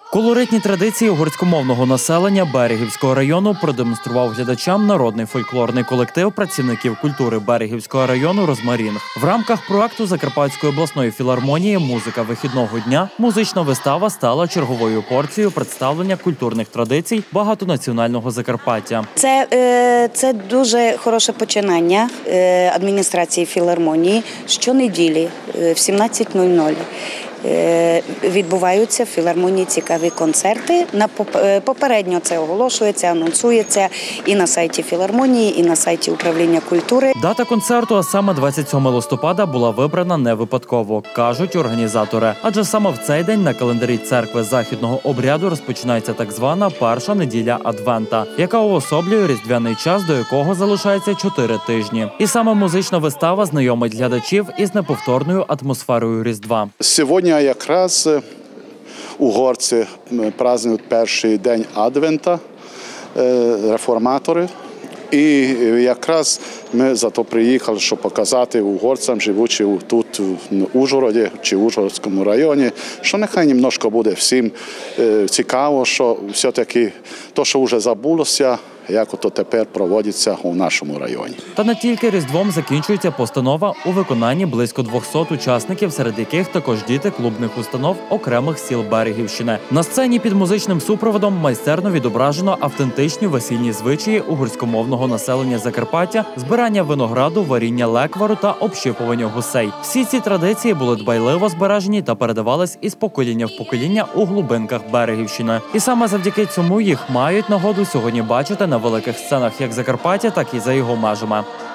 Колоритні традиції угорськомовного населення Берегівського району продемонстрував глядачам народний фольклорний колектив працівників культури Берегівського району «Розмарінг». В рамках проекту Закарпатської обласної філармонії «Музика вихідного дня» музична вистава стала черговою порцією представлення культурних традицій багатонаціонального Закарпаття. Це дуже хороше починання адміністрації філармонії. Щонеділі в 17:00 відбуваються в філармонії цікаві концерти. Попередньо це оголошується, анонсується і на сайті філармонії, і на сайті управління культури. Дата концерту, а саме 27 листопада, була вибрана не випадково, кажуть організатори. Адже саме в цей день на календарі церкви західного обряду розпочинається так звана перша неділя Адвента, яка уособлює різдвяний час, до якого залишається 4 тижні. І саме музична вистава знайомить глядачів із неповторною атмосферою Різдва. Сьогодні якраз угорці празднують перший день Адвента, реформатори. І якраз ми зато приїхали, щоб показати угорцям, живучи тут в Ужгороді чи в Ужгородському районі, що нехай немножко буде всім цікаво, що все-таки те, що вже забулося, як ото тепер проводиться у нашому районі. Та не тільки Різдвом закінчується постанова у виконанні близько 200 учасників, серед яких також діти клубних установ окремих сіл Берегівщини. На сцені під музичним супроводом майстерно відображено автентичні весільні звичаї угорськомовного населення Закарпаття, збирання винограду, варіння леквару та общипування гусей. Всі ці традиції були дбайливо збережені та передавались із покоління в покоління у глибинках Берегівщини. І саме завдяки цьому їх мають нагоду сьогодні бачити на великих сценах як Закарпаття, так і за його межами.